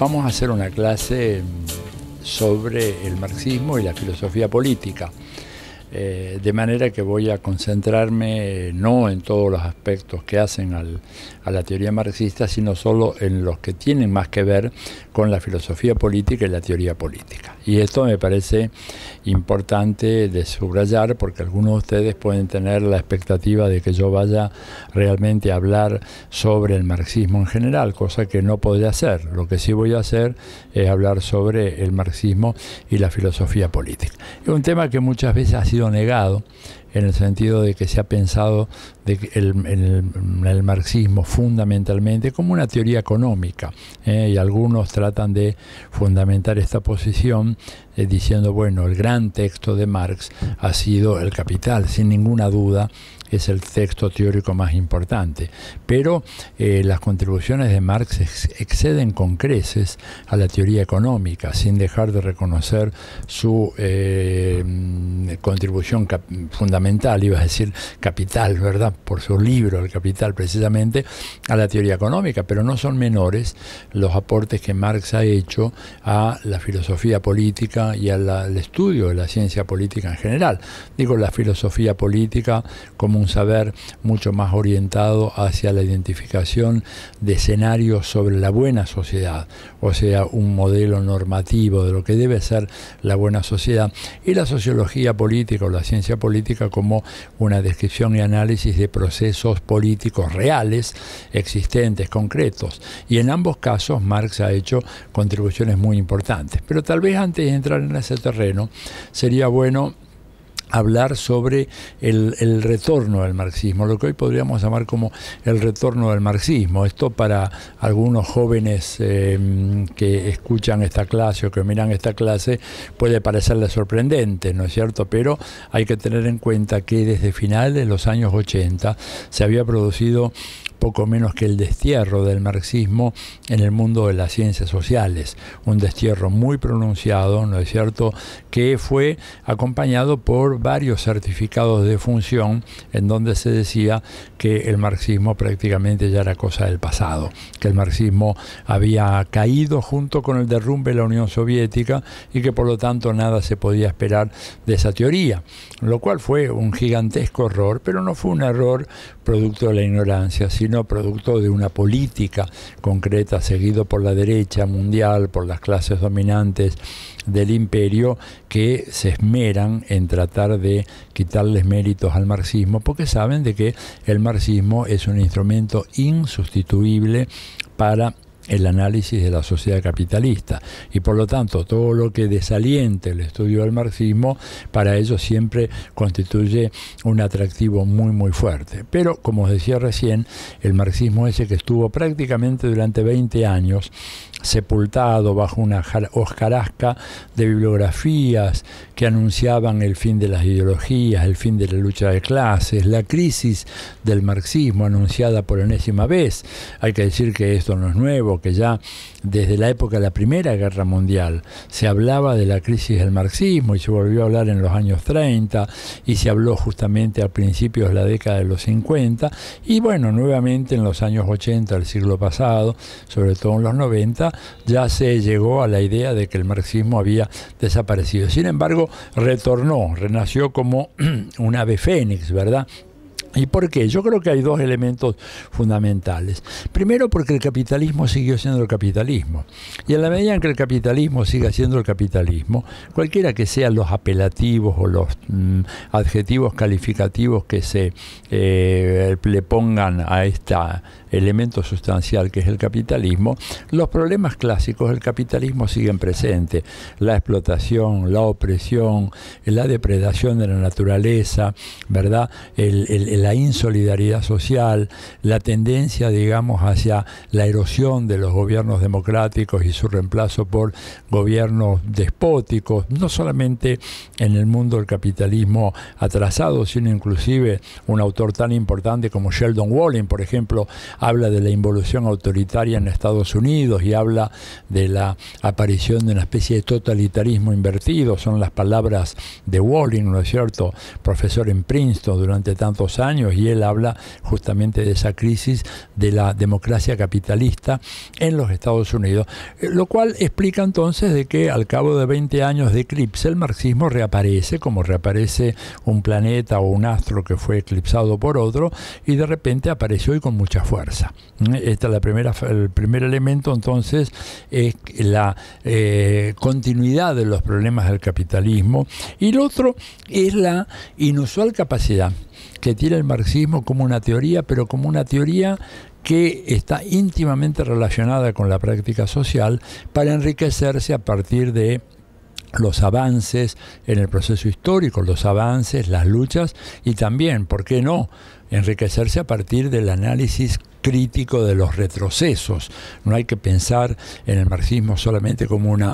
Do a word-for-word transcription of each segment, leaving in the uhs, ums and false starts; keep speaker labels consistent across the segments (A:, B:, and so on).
A: Vamos a hacer una clase sobre el marxismo y la filosofía política. Eh, de manera que voy a concentrarme eh, no en todos los aspectos que hacen al, a la teoría marxista, sino solo en los que tienen más que ver con la filosofía política y la teoría política. Y esto me parece importante de subrayar, porque algunos de ustedes pueden tener la expectativa de que yo vaya realmente a hablar sobre el marxismo en general, cosa que no podré hacer. Lo que sí voy a hacer es hablar sobre el marxismo y la filosofía política. Es un tema que muchas veces ha sido negado, en el sentido de que se ha pensado de que el, el, el marxismo fundamentalmente como una teoría económica, ¿eh? Y algunos tratan de fundamentar esta posición eh, diciendo, bueno, el gran texto de Marx ha sido El Capital, sin ninguna duda es el texto teórico más importante, pero eh, las contribuciones de Marx ex exceden con creces a la teoría económica, sin dejar de reconocer su eh, contribución fundamental, iba a decir capital, ¿verdad?, por su libro, El Capital, precisamente, a la teoría económica, pero no son menores los aportes que Marx ha hecho a la filosofía política y al, al estudio de la ciencia política en general. Digo, la filosofía política como un saber mucho más orientado hacia la identificación de escenarios sobre la buena sociedad, o sea, un modelo normativo de lo que debe ser la buena sociedad, y la sociología política o la ciencia política como una descripción y análisis de procesos políticos reales, existentes, concretos. Y en ambos casos Marx ha hecho contribuciones muy importantes. Pero tal vez antes de entrar en ese terreno sería bueno hablar sobre el, el retorno del marxismo, lo que hoy podríamos llamar como el retorno del marxismo. Esto para algunos jóvenes eh, que escuchan esta clase o que miran esta clase puede parecerles sorprendente, ¿no es cierto? Pero hay que tener en cuenta que desde finales de los años ochenta se había producido poco menos que el destierro del marxismo en el mundo de las ciencias sociales, un destierro muy pronunciado, ¿no es cierto?, que fue acompañado por varios certificados de función en donde se decía que el marxismo prácticamente ya era cosa del pasado, que el marxismo había caído junto con el derrumbe de la Unión Soviética y que por lo tanto nada se podía esperar de esa teoría, lo cual fue un gigantesco error, pero no fue un error producto de la ignorancia, sino producto de una política concreta seguido por la derecha mundial, por las clases dominantes del imperio, que se esmeran en tratar de quitarles méritos al marxismo, porque saben de que el marxismo es un instrumento insustituible para el análisis de la sociedad capitalista, y por lo tanto todo lo que desaliente el estudio del marxismo para ellos siempre constituye un atractivo muy muy fuerte. Pero como os decía recién, el marxismo ese que estuvo prácticamente durante veinte años sepultado bajo una hojarasca de bibliografías que anunciaban el fin de las ideologías, el fin de la lucha de clases, la crisis del marxismo anunciada por enésima vez. Hay que decir que esto no es nuevo, que ya desde la época de la Primera Guerra Mundial se hablaba de la crisis del marxismo y se volvió a hablar en los años treinta y se habló justamente a principios de la década de los cincuenta y bueno, nuevamente en los años ochenta del siglo pasado, sobre todo en los noventa, ya se llegó a la idea de que el marxismo había desaparecido. Sin embargo, retornó, renació como un ave fénix, ¿verdad? ¿Y por qué? Yo creo que hay dos elementos fundamentales. Primero, porque el capitalismo siguió siendo el capitalismo. Y en la medida en que el capitalismo siga siendo el capitalismo, cualquiera que sean los apelativos o los mm, adjetivos calificativos que se eh, le pongan a este elemento sustancial que es el capitalismo, los problemas clásicos del capitalismo siguen presentes. La explotación, la opresión, la depredación de la naturaleza, ¿verdad? El, el, el la insolidaridad social, la tendencia, digamos, hacia la erosión de los gobiernos democráticos y su reemplazo por gobiernos despóticos, no solamente en el mundo del capitalismo atrasado, sino inclusive un autor tan importante como Sheldon Walling, por ejemplo, habla de la involución autoritaria en Estados Unidos y habla de la aparición de una especie de totalitarismo invertido. Son las palabras de Walling, ¿no es cierto?, profesor en Princeton durante tantos años, años, y él habla justamente de esa crisis de la democracia capitalista en los Estados Unidos, lo cual explica entonces de que al cabo de veinte años de eclipse el marxismo reaparece, como reaparece un planeta o un astro que fue eclipsado por otro, y de repente apareció y con mucha fuerza. Esta es la primera, el primer elemento entonces es la eh, continuidad de los problemas del capitalismo, y el otro es la inusual capacidad que tiene el marxismo como una teoría, pero como una teoría que está íntimamente relacionada con la práctica social para enriquecerse a partir de los avances en el proceso histórico, los avances, las luchas, y también, ¿por qué no?, enriquecerse a partir del análisis crítico de los retrocesos. No hay que pensar en el marxismo solamente como una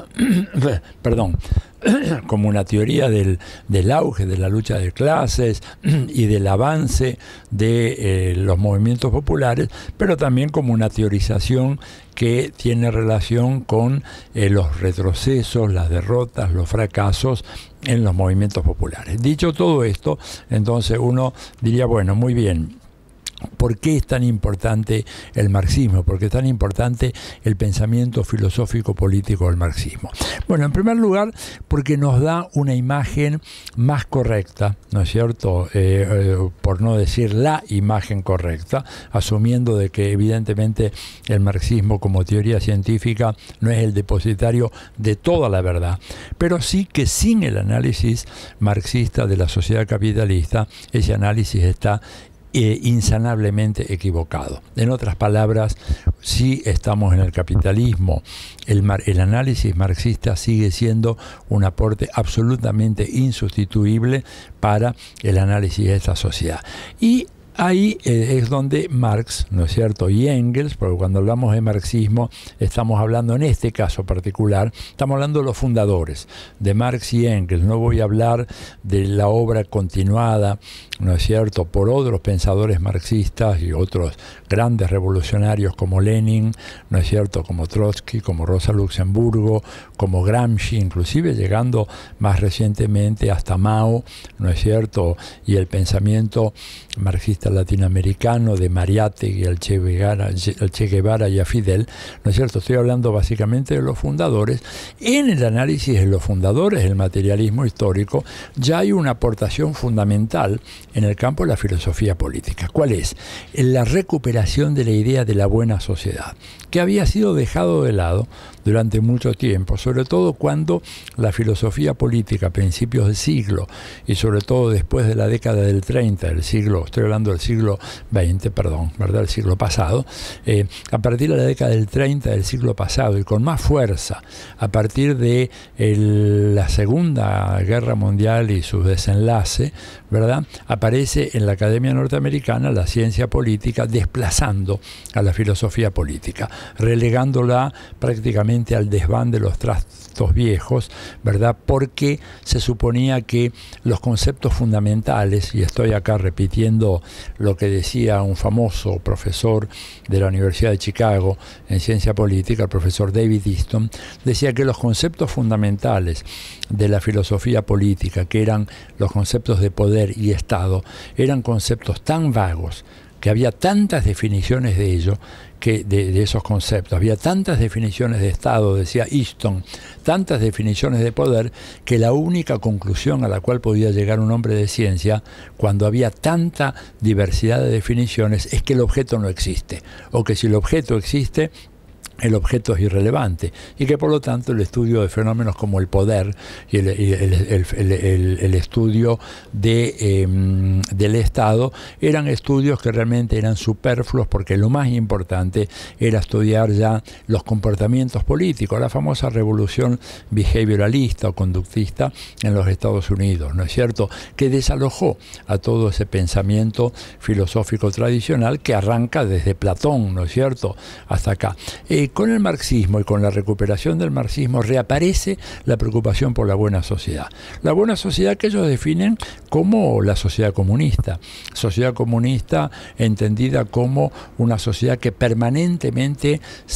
A: perdón como una teoría del, del auge de la lucha de clases y del avance de eh, los movimientos populares, pero también como una teorización que tiene relación con eh, los retrocesos, las derrotas, los fracasos en los movimientos populares. Dicho todo esto, entonces uno diría, bueno, muy bien, ¿por qué es tan importante el marxismo? ¿Por qué es tan importante el pensamiento filosófico político del marxismo? Bueno, en primer lugar, porque nos da una imagen más correcta, ¿no es cierto? Eh, eh, por no decir la imagen correcta, asumiendo de que evidentemente el marxismo como teoría científica no es el depositario de toda la verdad, pero sí que sin el análisis marxista de la sociedad capitalista, ese análisis está Eh, insanablemente equivocado. En otras palabras, si estamos en el capitalismo, el, mar, el análisis marxista sigue siendo un aporte absolutamente insustituible para el análisis de esta sociedad. Y ahí eh, es donde Marx, ¿no es cierto?, y Engels, porque cuando hablamos de marxismo estamos hablando, en este caso particular, estamos hablando de los fundadores, de Marx y Engels. No voy a hablar de la obra continuada, ¿no es cierto?, por otros pensadores marxistas y otros grandes revolucionarios como Lenin, ¿no es cierto?, como Trotsky, como Rosa Luxemburgo, como Gramsci, inclusive llegando más recientemente hasta Mao, ¿no es cierto?, y el pensamiento marxista latinoamericano de Mariátegui, el Che Guevara, el Che Guevara y a Fidel, ¿no es cierto? Estoy hablando básicamente de los fundadores. En el análisis de los fundadores del materialismo histórico ya hay una aportación fundamental en el campo de la filosofía política. ¿Cuál es? La recuperación de la idea de la buena sociedad, que había sido dejado de lado durante mucho tiempo, sobre todo cuando la filosofía política a principios del siglo y sobre todo después de la década del treinta del siglo, estoy hablando del siglo veinte, perdón, ¿verdad?, el siglo pasado, eh, a partir de la década del treinta del siglo pasado y con más fuerza a partir de el, la Segunda Guerra Mundial y su desenlace, ¿verdad?, aparece en la Academia Norteamericana la ciencia política desplazando a la filosofía política, relegándola prácticamente al desván de los trastos viejos, ¿verdad?, porque se suponía que los conceptos fundamentales, y estoy acá repitiendo lo que decía un famoso profesor de la Universidad de Chicago en ciencia política, el profesor David Easton, decía que los conceptos fundamentales de la filosofía política, que eran los conceptos de poder y Estado, eran conceptos tan vagos, que había tantas definiciones de ello, que de, de esos conceptos, había tantas definiciones de Estado, decía Easton, tantas definiciones de poder, que la única conclusión a la cual podía llegar un hombre de ciencia, cuando había tanta diversidad de definiciones, es que el objeto no existe, o que si el objeto existe, el objeto es irrelevante, y que por lo tanto el estudio de fenómenos como el poder y el, el, el, el, el, el estudio de, eh, del Estado eran estudios que realmente eran superfluos, porque lo más importante era estudiar ya los comportamientos políticos, la famosa revolución behavioralista o conductista en los Estados Unidos, ¿no es cierto?, que desalojó a todo ese pensamiento filosófico tradicional que arranca desde Platón, ¿no es cierto?, hasta acá. Eh, Con el marxismo y con la recuperación del marxismo reaparece la preocupación por la buena sociedad. La buena sociedad que ellos definen como la sociedad comunista. Sociedad comunista entendida como una sociedad que permanentemente se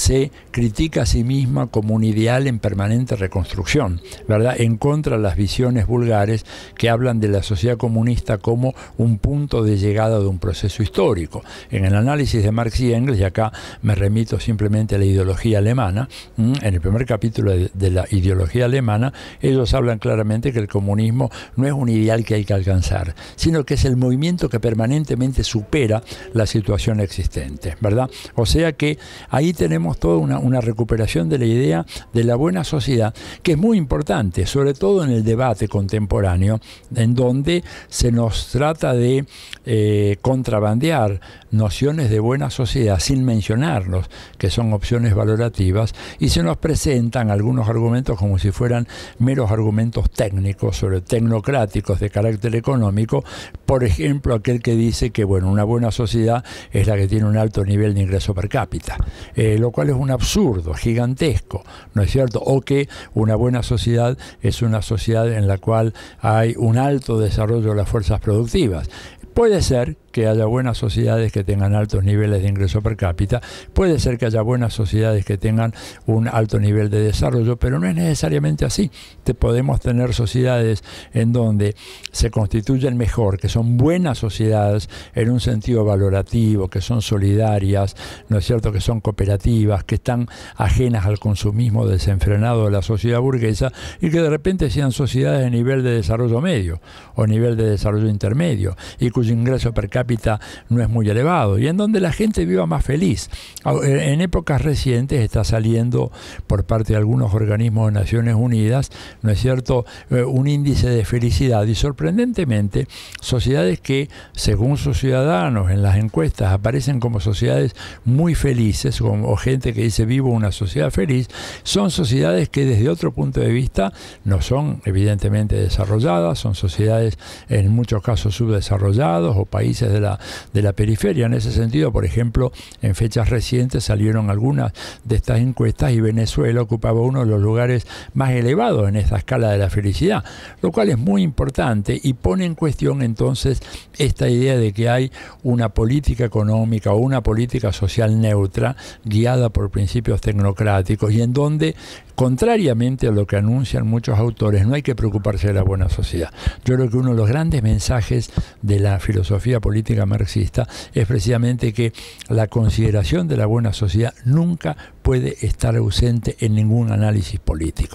A: critica a sí misma como un ideal en permanente reconstrucción, ¿verdad? En contra de las visiones vulgares que hablan de la sociedad comunista como un punto de llegada de un proceso histórico. En el análisis de Marx y Engels, y acá me remito simplemente a la ideología alemana, en el primer capítulo de, de la ideología alemana, ellos hablan claramente que el comunismo no es un ideal que hay que alcanzar, sino que es el movimiento que permanentemente supera la situación existente, ¿verdad? O sea que ahí tenemos toda una, una recuperación de la idea de la buena sociedad, que es muy importante, sobre todo en el debate contemporáneo, en donde se nos trata de eh, contrabandear nociones de buena sociedad sin mencionarlos, que son opciones valorativas, y se nos presentan algunos argumentos como si fueran meros argumentos técnicos, sobre tecnocráticos de carácter económico. Por ejemplo, aquel que dice que bueno, una buena sociedad es la que tiene un alto nivel de ingreso per cápita, eh, lo cual es un absurdo gigantesco, ¿no es cierto? O que una buena sociedad es una sociedad en la cual hay un alto desarrollo de las fuerzas productivas. Puede ser que haya buenas sociedades que tengan altos niveles de ingreso per cápita, puede ser que haya buenas sociedades que tengan un alto nivel de desarrollo, pero no es necesariamente así. Te podemos tener sociedades en donde se constituyen mejor, que son buenas sociedades en un sentido valorativo, que son solidarias, ¿no es cierto?, que son cooperativas, que están ajenas al consumismo desenfrenado de la sociedad burguesa, y que de repente sean sociedades de nivel de desarrollo medio o nivel de desarrollo intermedio, y cuyo ingreso per cápita no es muy elevado, y en donde la gente viva más feliz. En épocas recientes está saliendo por parte de algunos organismos de Naciones Unidas, ¿no es cierto?, un índice de felicidad, y sorprendentemente sociedades que, según sus ciudadanos en las encuestas, aparecen como sociedades muy felices, o, o gente que dice vivo una sociedad feliz, son sociedades que desde otro punto de vista no son evidentemente desarrolladas, son sociedades en muchos casos subdesarrolladas o países de la, de la periferia. En ese sentido, por ejemplo, en fechas recientes salieron algunas de estas encuestas y Venezuela ocupaba uno de los lugares más elevados en esta escala de la felicidad, lo cual es muy importante y pone en cuestión entonces esta idea de que hay una política económica o una política social neutra guiada por principios tecnocráticos, y en donde, contrariamente a lo que anuncian muchos autores, no hay que preocuparse de la buena sociedad. Yo creo que uno de los grandes mensajes de la filosofía política marxista es precisamente que la consideración de la buena sociedad nunca puede estar ausente en ningún análisis político.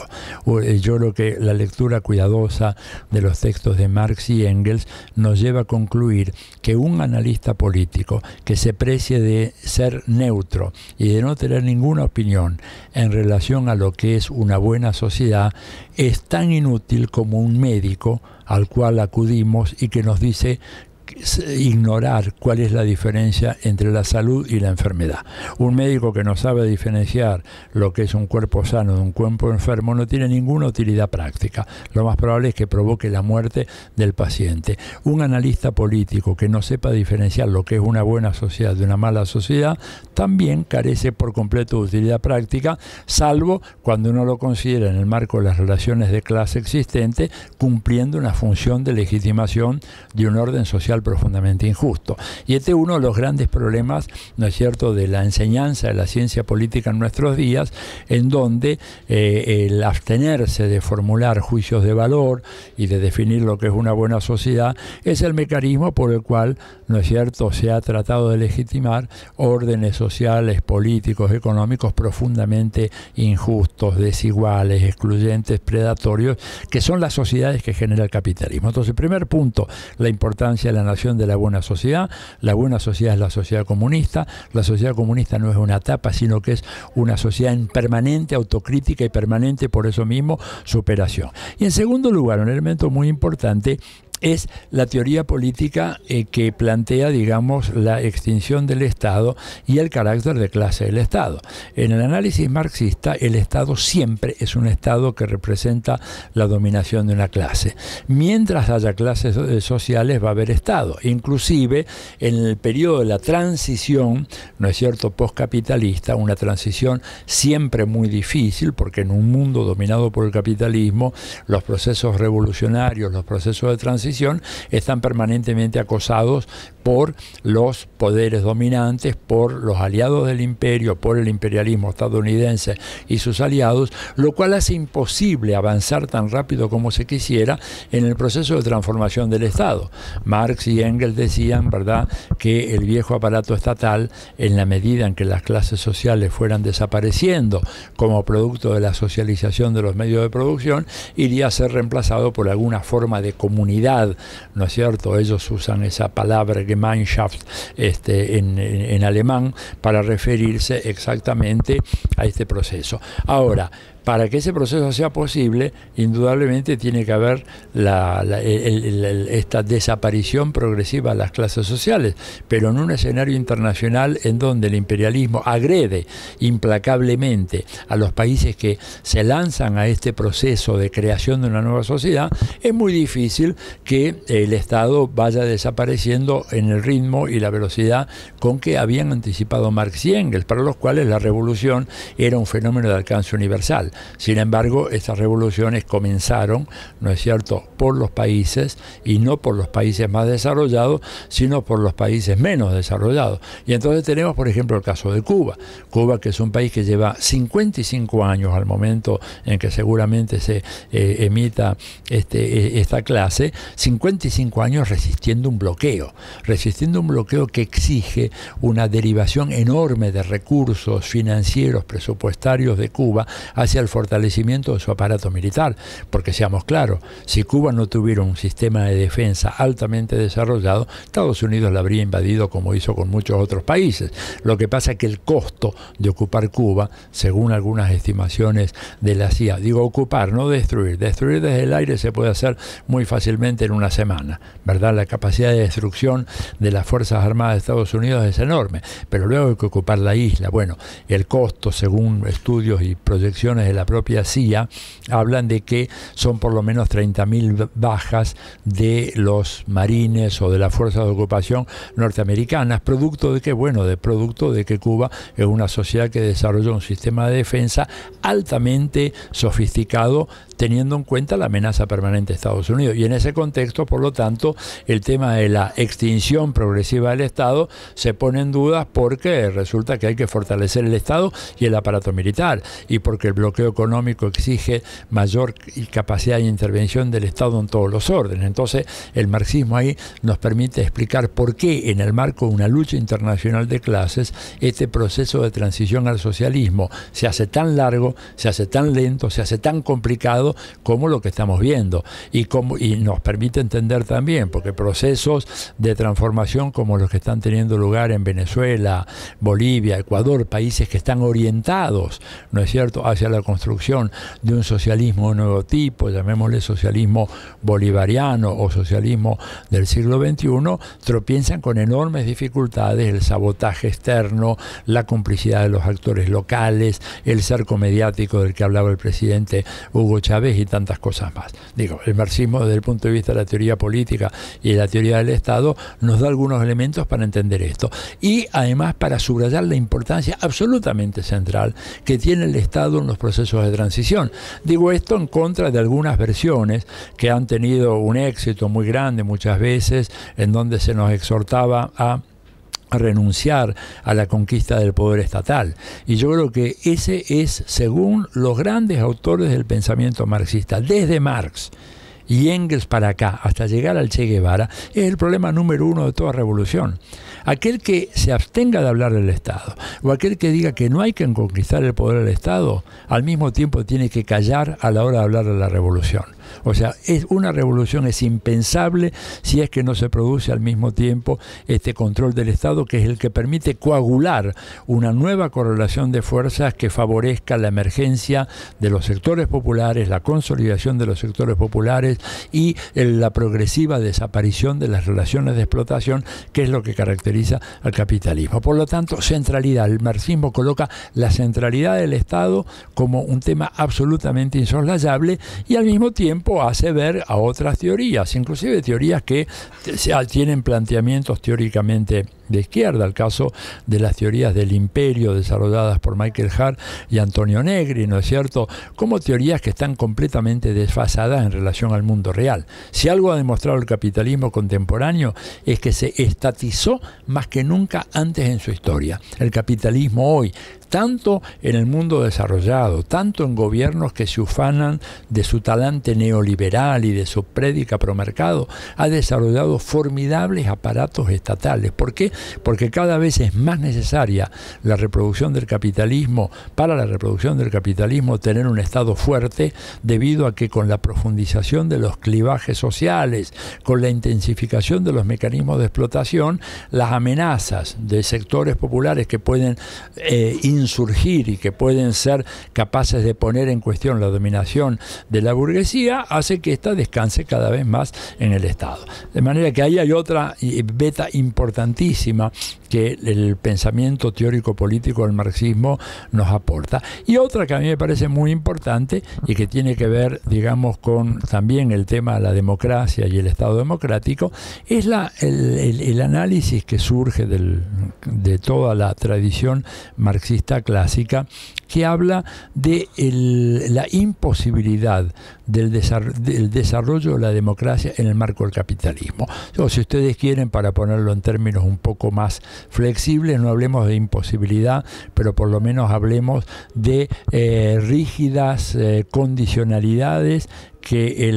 A: Yo creo que la lectura cuidadosa de los textos de Marx y Engels nos lleva a concluir que un analista político que se precie de ser neutro y de no tener ninguna opinión en relación a lo que es una buena sociedad es tan inútil como un médico al cual acudimos y que nos dice ignorar cuál es la diferencia entre la salud y la enfermedad. Un médico que no sabe diferenciar lo que es un cuerpo sano de un cuerpo enfermo no tiene ninguna utilidad práctica. Lo más probable es que provoque la muerte del paciente. Un analista político que no sepa diferenciar lo que es una buena sociedad de una mala sociedad también carece por completo de utilidad práctica, salvo cuando uno lo considera en el marco de las relaciones de clase existentes, cumpliendo una función de legitimación de un orden social profundamente injusto. Y este es uno de los grandes problemas, ¿no es cierto?, de la enseñanza de la ciencia política en nuestros días, en donde eh, el abstenerse de formular juicios de valor y de definir lo que es una buena sociedad es el mecanismo por el cual, ¿no es cierto?, se ha tratado de legitimar órdenes sociales, políticos, económicos profundamente injustos, desiguales, excluyentes, predatorios, que son las sociedades que genera el capitalismo. Entonces, primer punto, la importancia de la nación de la buena sociedad. La buena sociedad es la sociedad comunista. La sociedad comunista no es una etapa, sino que es una sociedad en permanente autocrítica y permanente, por eso mismo, superación. Y en segundo lugar, un elemento muy importante es la teoría política eh, que plantea, digamos, la extinción del Estado y el carácter de clase del Estado. En el análisis marxista, el Estado siempre es un Estado que representa la dominación de una clase. Mientras haya clases sociales va a haber Estado. Inclusive, en el periodo de la transición, ¿no es cierto?, postcapitalista, una transición siempre muy difícil, porque en un mundo dominado por el capitalismo, los procesos revolucionarios, los procesos de transición están permanentemente acosados por los poderes dominantes, por los aliados del imperio, por el imperialismo estadounidense y sus aliados, lo cual hace imposible avanzar tan rápido como se quisiera en el proceso de transformación del Estado. Marx y Engels decían, ¿verdad?, que el viejo aparato estatal, en la medida en que las clases sociales fueran desapareciendo como producto de la socialización de los medios de producción, iría a ser reemplazado por alguna forma de comunidad, ¿no es cierto? Ellos usan esa palabra Gemeinschaft este, en, en, en alemán para referirse exactamente a este proceso. Ahora, para que ese proceso sea posible, indudablemente tiene que haber la, la, el, el, el, esta desaparición progresiva de las clases sociales, pero en un escenario internacional en donde el imperialismo agrede implacablemente a los países que se lanzan a este proceso de creación de una nueva sociedad, es muy difícil que el Estado vaya desapareciendo en el ritmo y la velocidad con que habían anticipado Marx y Engels, para los cuales la revolución era un fenómeno de alcance universal. Sin embargo, estas revoluciones comenzaron, ¿no es cierto?, por los países, y no por los países más desarrollados, sino por los países menos desarrollados. Y entonces tenemos, por ejemplo, el caso de Cuba. Cuba, que es un país que lleva cincuenta y cinco años al momento en que seguramente se eh, emita este, esta clase, cincuenta y cinco años resistiendo un bloqueo, resistiendo un bloqueo que exige una derivación enorme de recursos financieros, presupuestarios de Cuba hacia el fortalecimiento de su aparato militar, porque seamos claros, si Cuba no tuviera un sistema de defensa altamente desarrollado, Estados Unidos la habría invadido como hizo con muchos otros países. Lo que pasa es que el costo de ocupar Cuba, según algunas estimaciones de la C I A, digo ocupar, no destruir, destruir desde el aire se puede hacer muy fácilmente en una semana, ¿verdad? La capacidad de destrucción de las Fuerzas Armadas de Estados Unidos es enorme, pero luego hay que ocupar la isla. Bueno, el costo, según estudios y proyecciones de la propia C I A, hablan de que son por lo menos treinta mil bajas de los marines o de las fuerzas de ocupación norteamericanas, producto de que, bueno, de producto de que Cuba es una sociedad que desarrolló un sistema de defensa altamente sofisticado, teniendo en cuenta la amenaza permanente de Estados Unidos. Y en ese contexto, por lo tanto, el tema de la extinción progresiva del Estado se pone en duda, porque resulta que hay que fortalecer el Estado y el aparato militar, y porque el bloqueo económico exige mayor capacidad de intervención del Estado en todos los órdenes. Entonces, el marxismo ahí nos permite explicar por qué, en el marco de una lucha internacional de clases, este proceso de transición al socialismo se hace tan largo, se hace tan lento, se hace tan complicado como lo que estamos viendo, y, como, y nos permite entender también, porque procesos de transformación como los que están teniendo lugar en Venezuela, Bolivia, Ecuador, países que están orientados, ¿no es cierto?, hacia la construcción de un socialismo de nuevo tipo, llamémosle socialismo bolivariano o socialismo del siglo veintiuno, tropiezan con enormes dificultades, el sabotaje externo, la complicidad de los actores locales, el cerco mediático del que hablaba el presidente Hugo Chávez y tantas cosas más. Digo, el marxismo, desde el punto de vista de la teoría política y de la teoría del Estado, nos da algunos elementos para entender esto, y además para subrayar la importancia absolutamente central que tiene el Estado en los procesos de transición. Digo esto en contra de algunas versiones que han tenido un éxito muy grande muchas veces, en donde se nos exhortaba a a renunciar a la conquista del poder estatal. Y yo creo que ese es, según los grandes autores del pensamiento marxista, desde Marx y Engels para acá, hasta llegar al Che Guevara, es el problema número uno de toda revolución. Aquel que se abstenga de hablar del Estado, o aquel que diga que no hay que conquistar el poder del Estado, al mismo tiempo tiene que callar a la hora de hablar de la revolución. O sea, es una revolución es impensable si es que no se produce al mismo tiempo este control del Estado, que es el que permite coagular una nueva correlación de fuerzas que favorezca la emergencia de los sectores populares, la consolidación de los sectores populares y la progresiva desaparición de las relaciones de explotación, que es lo que caracteriza al capitalismo. Por lo tanto, centralidad. El marxismo coloca la centralidad del Estado como un tema absolutamente insoslayable, y al mismo tiempo hace ver a otras teorías, inclusive teorías que tienen planteamientos teóricamente de izquierda, el caso de las teorías del imperio desarrolladas por Michael Hart y Antonio Negri, ¿no es cierto?, como teorías que están completamente desfasadas en relación al mundo real. Si algo ha demostrado el capitalismo contemporáneo es que se estatizó más que nunca antes en su historia. El capitalismo hoy, tanto en el mundo desarrollado, tanto en gobiernos que se ufanan de su talante neoliberal y de su prédica promercado, ha desarrollado formidables aparatos estatales. ¿Por qué? Porque cada vez es más necesaria la reproducción del capitalismo, para la reproducción del capitalismo tener un Estado fuerte, debido a que con la profundización de los clivajes sociales, con la intensificación de los mecanismos de explotación, las amenazas de sectores populares que pueden eh, insurgir y que pueden ser capaces de poner en cuestión la dominación de la burguesía, hace que ésta descanse cada vez más en el Estado. De manera que ahí hay otra beta importantísima que el pensamiento teórico político del marxismo nos aporta. Y otra que a mí me parece muy importante y que tiene que ver, digamos, con también el tema de la democracia y el Estado democrático, es la, el, el, el análisis que surge del, de toda la tradición marxista clásica, que habla de el, la imposibilidad del, desar del desarrollo de la democracia en el marco del capitalismo. O, si ustedes quieren, para ponerlo en términos un poco más flexibles, no hablemos de imposibilidad, pero por lo menos hablemos de eh, rígidas eh, condicionalidades que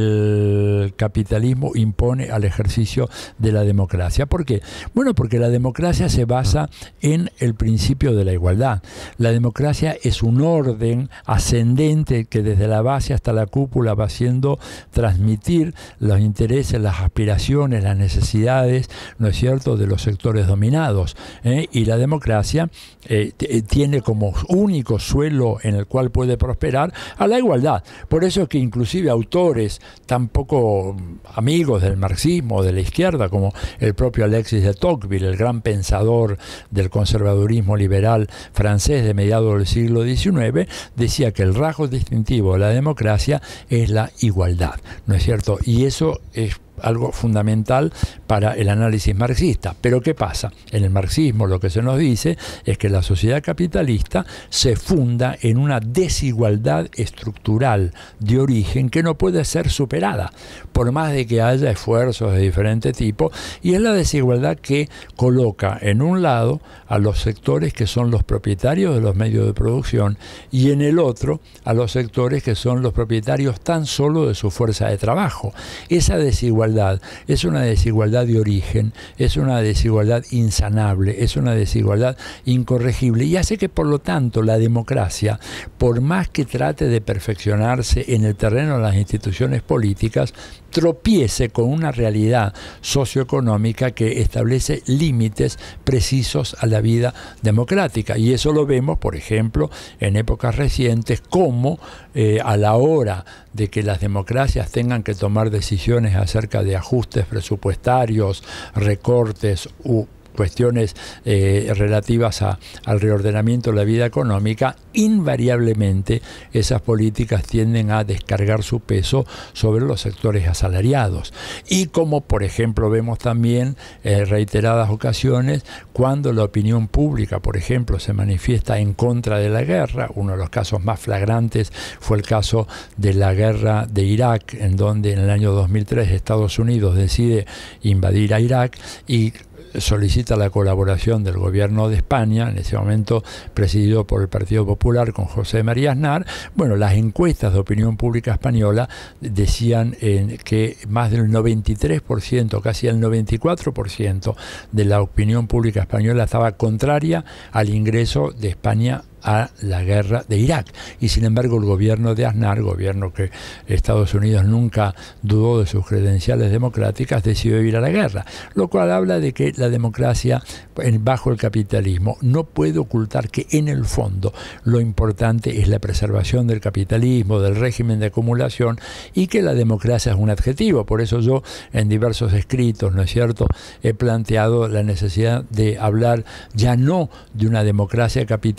A: el capitalismo impone al ejercicio de la democracia. ¿Por qué? Bueno, porque la democracia se basa en el principio de la igualdad. La democracia es un orden ascendente que desde la base hasta la cúpula va haciendo transmitir los intereses, las aspiraciones, las necesidades, ¿no es cierto?, de los sectores dominados. ¿eh? Y la democracia eh, tiene como único suelo en el cual puede prosperar a la igualdad. Por eso es que inclusive autores tan poco amigos del marxismo, de la izquierda, como el propio Alexis de Tocqueville, el gran pensador del conservadurismo liberal francés de mediados del siglo diecinueve, decía que el rasgo distintivo de la democracia es la igualdad, ¿no es cierto? Y eso es algo fundamental para el análisis marxista. Pero ¿qué pasa? En el marxismo lo que se nos dice es que la sociedad capitalista se funda en una desigualdad estructural de origen que no puede ser superada, por más de que haya esfuerzos de diferente tipo, y es la desigualdad que coloca en un lado a los sectores que son los propietarios de los medios de producción y en el otro a los sectores que son los propietarios tan solo de su fuerza de trabajo. Esa desigualdad es una desigualdad de origen, es una desigualdad insanable, es una desigualdad incorregible, y hace que, por lo tanto, la democracia, por más que trate de perfeccionarse en el terreno de las instituciones políticas, tropiece con una realidad socioeconómica que establece límites precisos a la vida democrática. Y eso lo vemos, por ejemplo, en épocas recientes, como eh, a la hora de que las democracias tengan que tomar decisiones acerca de ajustes presupuestarios, recortes u cuestiones eh, relativas a, al reordenamiento de la vida económica, invariablemente esas políticas tienden a descargar su peso sobre los sectores asalariados. Y como, por ejemplo, vemos también en eh, reiteradas ocasiones, cuando la opinión pública, por ejemplo, se manifiesta en contra de la guerra. Uno de los casos más flagrantes fue el caso de la guerra de Irak, en donde en el año dos mil tres Estados Unidos decide invadir a Irak y solicita la colaboración del gobierno de España, en ese momento presidido por el Partido Popular con José María Aznar. Bueno, las encuestas de opinión pública española decían eh, que más del noventa y tres por ciento, casi el noventa y cuatro por ciento de la opinión pública española estaba contraria al ingreso de España a la guerra de Irak. Y sin embargo el gobierno de Aznar, gobierno que Estados Unidos nunca dudó de sus credenciales democráticas, decidió ir a la guerra, lo cual habla de que la democracia bajo el capitalismo no puede ocultar que en el fondo lo importante es la preservación del capitalismo, del régimen de acumulación, y que la democracia es un adjetivo. Por eso yo en diversos escritos, ¿no es cierto?, he planteado la necesidad de hablar ya no de una democracia capitalista,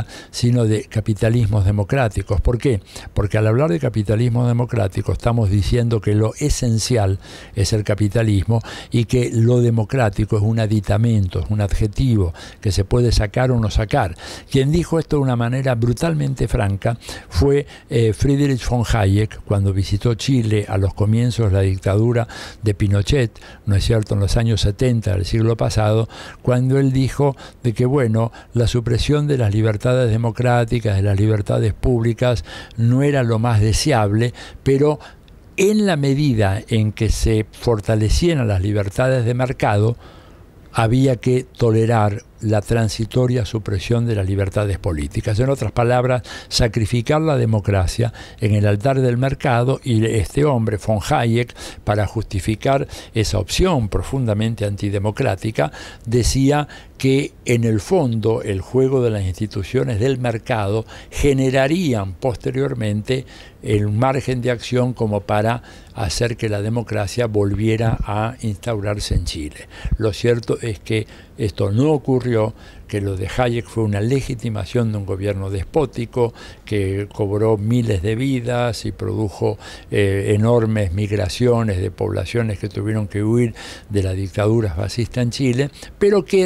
A: franca, sino de capitalismos democráticos. ¿Por qué? Porque al hablar de capitalismo democrático estamos diciendo que lo esencial es el capitalismo y que lo democrático es un aditamento, es un adjetivo que se puede sacar o no sacar. Quien dijo esto de una manera brutalmente franca fue eh, Friedrich von Hayek, cuando visitó Chile a los comienzos de la dictadura de Pinochet, ¿no es cierto?, en los años setenta del siglo pasado, cuando él dijo de que, bueno, la supresión de las libertades democráticas, de las libertades públicas, no era lo más deseable, pero en la medida en que se fortalecieran las libertades de mercado, había que tolerar la transitoria supresión de las libertades políticas. En otras palabras, sacrificar la democracia en el altar del mercado, y este hombre, von Hayek, para justificar esa opción profundamente antidemocrática, decía que en el fondo el juego de las instituciones del mercado generarían posteriormente el margen de acción como para hacer que la democracia volviera a instaurarse en Chile. Lo cierto es que esto no ocurrió, que lo de Hayek fue una legitimación de un gobierno despótico que cobró miles de vidas y produjo eh, enormes migraciones de poblaciones que tuvieron que huir de la dictadura fascista en Chile, pero que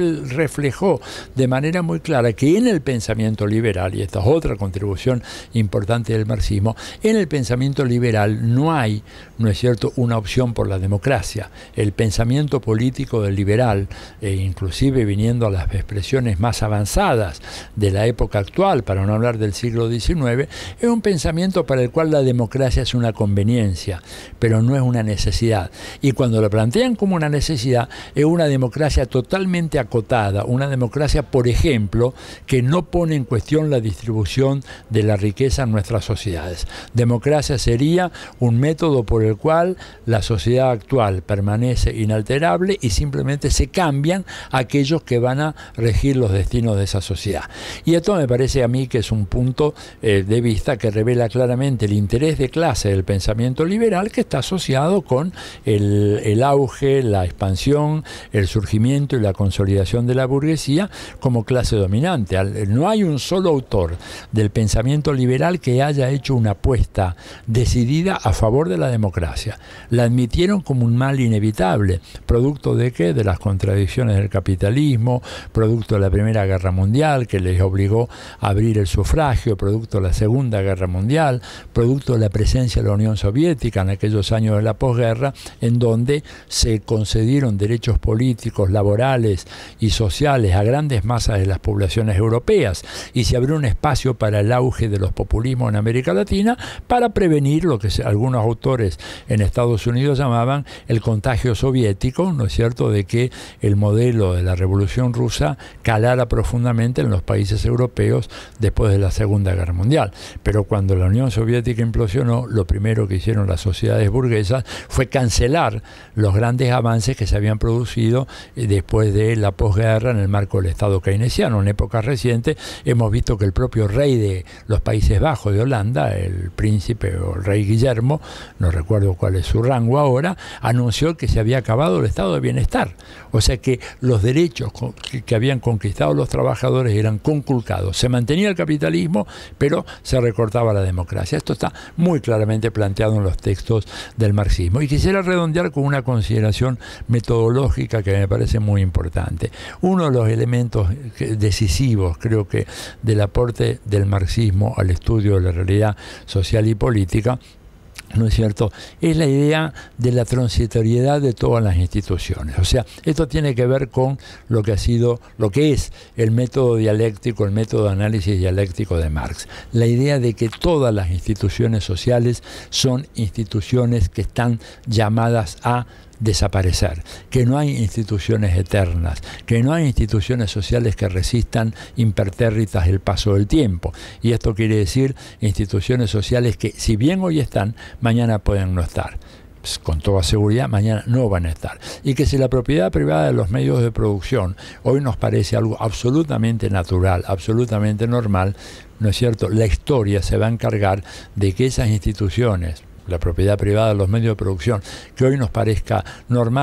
A: reflejó de manera muy clara que en el pensamiento liberal, y esta es otra contribución importante del marxismo, en el pensamiento liberal no hay, no es cierto, una opción por la democracia. El pensamiento político del liberal, e inclusive viniendo a las expresiones más avanzadas de la época actual, para no hablar del siglo diecinueve, es un pensamiento para el cual la democracia es una conveniencia, pero no es una necesidad. Y cuando lo plantean como una necesidad, es una democracia totalmente acotada, una democracia, por ejemplo, que no pone en cuestión la distribución de la riqueza en nuestras sociedades. Democracia sería un método por el cual la sociedad actual permanece inalterable y simplemente se cambian aquellos que van a regir los destinos de esa sociedad. Y esto me parece a mí que es un punto eh, de vista que revela claramente el interés de clase del pensamiento liberal, que está asociado con el, el auge, la expansión, el surgimiento y la consolidación de la burguesía como clase dominante. No hay un solo autor del pensamiento liberal que haya hecho una apuesta decidida a favor de la democracia. La admitieron como un mal inevitable, producto de ¿qué? De las contradicciones del capitalismo, producto de la Primera Guerra Mundial, que les obligó a abrir el sufragio, producto de la Segunda Guerra Mundial, producto de la presencia de la Unión Soviética en aquellos años de la posguerra, en donde se concedieron derechos políticos, laborales y sociales a grandes masas de las poblaciones europeas, y se abrió un espacio para el auge de los populismos en América Latina, para prevenir lo que algunos autores en Estados Unidos llamaban el contagio soviético, ¿no es cierto?, de que el modelo de la Revolución Rusa calara profundamente en los países europeos después de la Segunda Guerra Mundial. Pero cuando la Unión Soviética implosionó, lo primero que hicieron las sociedades burguesas fue cancelar los grandes avances que se habían producido después de la posguerra en el marco del Estado keynesiano. En épocas recientes hemos visto que el propio rey de los Países Bajos de Holanda, el príncipe o el rey Guillermo, no recuerdo cuál es su rango ahora, anunció que se había acabado el estado de bienestar. O sea que los derechos que habían conquistado los trabajadores eran conculcados. Se mantenía el capitalismo, pero se recortaba la democracia. Esto está muy claramente planteado en los textos del marxismo. Y quisiera redondear con una consideración metodológica que me parece muy importante. Uno de los elementos decisivos, creo que, del aporte del marxismo al estudio de la realidad social y política, ¿no es cierto?, es la idea de la transitoriedad de todas las instituciones. O sea, esto tiene que ver con lo que ha sido, lo que es el método dialéctico, el método de análisis dialéctico de Marx. La idea de que todas las instituciones sociales son instituciones que están llamadas a desaparecer, que no hay instituciones eternas, que no hay instituciones sociales que resistan impertérritas el paso del tiempo. Y esto quiere decir instituciones sociales que, si bien hoy están, mañana pueden no estar. Pues, con toda seguridad, mañana no van a estar. Y que si la propiedad privada de los medios de producción hoy nos parece algo absolutamente natural, absolutamente normal, ¿no es cierto?, la historia se va a encargar de que esas instituciones, la propiedad privada de los medios de producción, que hoy nos parezca normal,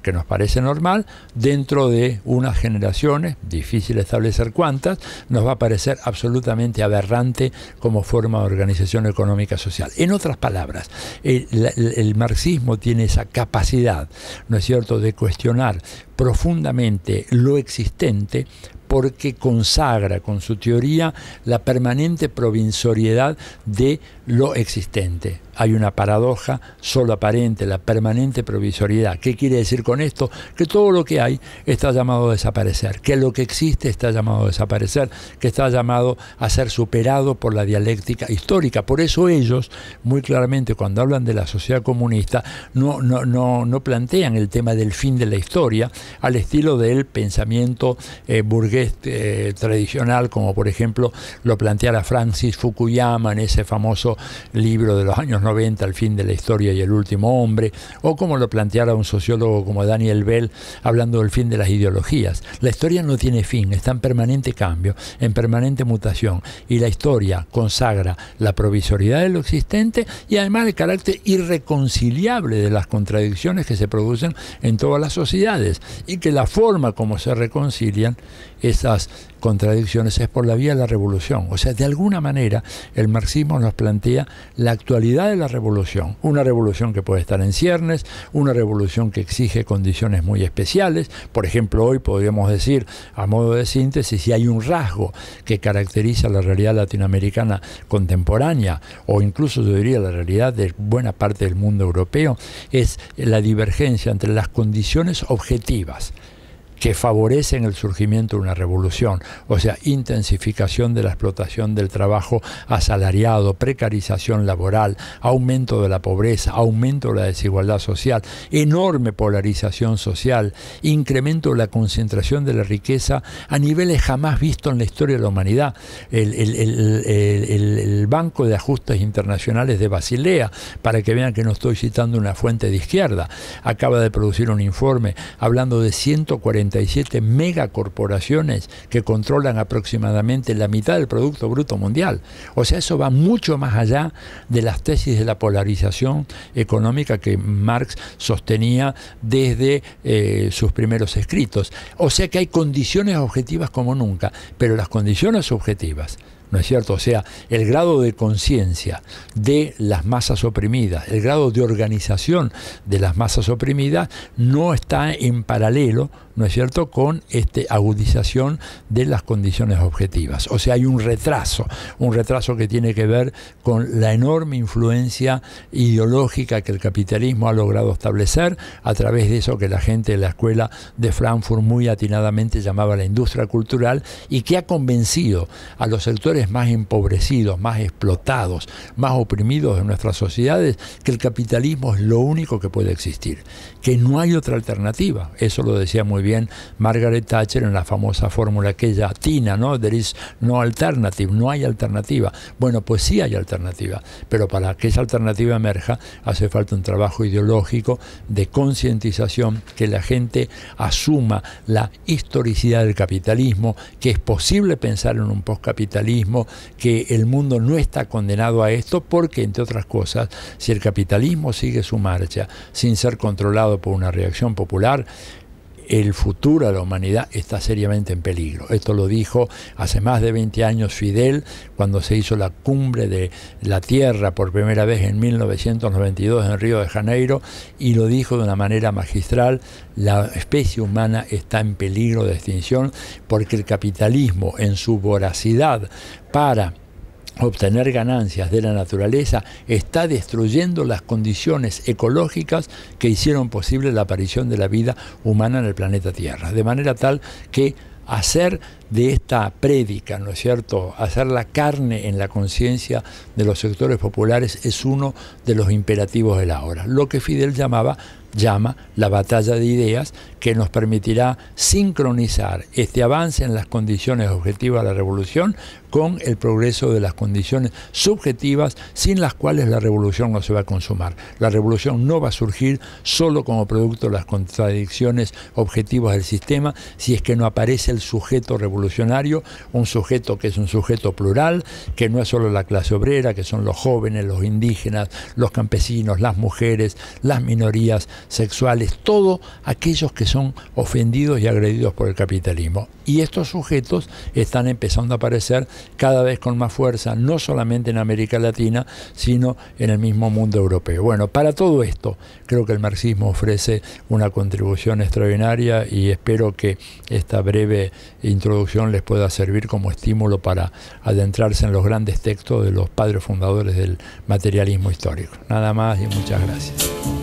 A: que nos parece normal, dentro de unas generaciones, difícil establecer cuántas, nos va a parecer absolutamente aberrante como forma de organización económica social. En otras palabras, el, el, el marxismo tiene esa capacidad, ¿no es cierto?, de cuestionar profundamente lo existente, porque consagra con su teoría la permanente provisoriedad de lo existente. Hay una paradoja solo aparente, la permanente provisoriedad. ¿Qué quiere decir con esto? Que todo lo que hay está llamado a desaparecer, que lo que existe está llamado a desaparecer, que está llamado a ser superado por la dialéctica histórica. Por eso ellos, muy claramente, cuando hablan de la sociedad comunista, no, no, no, no plantean el tema del fin de la historia al estilo del pensamiento eh, burgués Eh, tradicional, como por ejemplo lo planteara Francis Fukuyama en ese famoso libro de los años noventa, El fin de la historia y el último hombre, o como lo planteara un sociólogo como Daniel Bell hablando del fin de las ideologías. La historia no tiene fin, está en permanente cambio, en permanente mutación, y la historia consagra la provisoriedad de lo existente y además el carácter irreconciliable de las contradicciones que se producen en todas las sociedades, y que la forma como se reconcilian esas contradicciones es por la vía de la revolución. O sea, de alguna manera el marxismo nos plantea la actualidad de la revolución, una revolución que puede estar en ciernes, una revolución que exige condiciones muy especiales. Por ejemplo, hoy podríamos decir, a modo de síntesis, si hay un rasgo que caracteriza la realidad latinoamericana contemporánea, o incluso yo diría la realidad de buena parte del mundo europeo, es la divergencia entre las condiciones objetivas que favorecen el surgimiento de una revolución, o sea, intensificación de la explotación del trabajo asalariado, precarización laboral, aumento de la pobreza, aumento de la desigualdad social, enorme polarización social, incremento de la concentración de la riqueza a niveles jamás vistos en la historia de la humanidad. El, el, el, el, el Banco de Ajustes Internacionales de Basilea, para que vean que no estoy citando una fuente de izquierda, acaba de producir un informe hablando de ciento cuarenta y siete megacorporaciones que controlan aproximadamente la mitad del Producto Bruto Mundial. O sea, eso va mucho más allá de las tesis de la polarización económica que Marx sostenía desde eh, sus primeros escritos. O sea que hay condiciones objetivas como nunca, pero las condiciones subjetivas, ¿no es cierto? O sea, el grado de conciencia de las masas oprimidas, el grado de organización de las masas oprimidas no está en paralelo, ¿no es cierto?, con esta agudización de las condiciones objetivas. O sea, hay un retraso, un retraso que tiene que ver con la enorme influencia ideológica que el capitalismo ha logrado establecer a través de eso que la gente de la escuela de Frankfurt muy atinadamente llamaba la industria cultural, y que ha convencido a los sectores más empobrecidos, más explotados, más oprimidos de nuestras sociedades, que el capitalismo es lo único que puede existir, que no hay otra alternativa. Eso lo decía muy bien Margaret Thatcher en la famosa fórmula aquella tina, ¿no? There is no alternative, no hay alternativa. Bueno, pues sí hay alternativa, pero para que esa alternativa emerja hace falta un trabajo ideológico de concientización, que la gente asuma la historicidad del capitalismo, que es posible pensar en un postcapitalismo, que el mundo no está condenado a esto, porque, entre otras cosas, si el capitalismo sigue su marcha sin ser controlado por una reacción popular, el futuro de la humanidad está seriamente en peligro. Esto lo dijo hace más de veinte años Fidel, cuando se hizo la cumbre de la Tierra por primera vez en mil novecientos noventa y dos en Río de Janeiro, y lo dijo de una manera magistral: la especie humana está en peligro de extinción porque el capitalismo, en su voracidad para obtener ganancias de la naturaleza, está destruyendo las condiciones ecológicas que hicieron posible la aparición de la vida humana en el planeta Tierra. De manera tal que hacer de esta prédica, ¿no es cierto?, hacer la carne en la conciencia de los sectores populares es uno de los imperativos de la hora. Lo que Fidel llamaba llama la batalla de ideas, que nos permitirá sincronizar este avance en las condiciones objetivas de la revolución con el progreso de las condiciones subjetivas, sin las cuales la revolución no se va a consumar. La revolución no va a surgir solo como producto de las contradicciones objetivas del sistema, si es que no aparece el sujeto revolucionario revolucionario, un sujeto que es un sujeto plural, que no es solo la clase obrera, que son los jóvenes, los indígenas, los campesinos, las mujeres, las minorías sexuales, todos aquellos que son ofendidos y agredidos por el capitalismo. Y estos sujetos están empezando a aparecer cada vez con más fuerza, no solamente en América Latina, sino en el mismo mundo europeo. Bueno, para todo esto, creo que el marxismo ofrece una contribución extraordinaria y espero que esta breve introducción les pueda servir como estímulo para adentrarse en los grandes textos de los padres fundadores del materialismo histórico. Nada más y muchas gracias.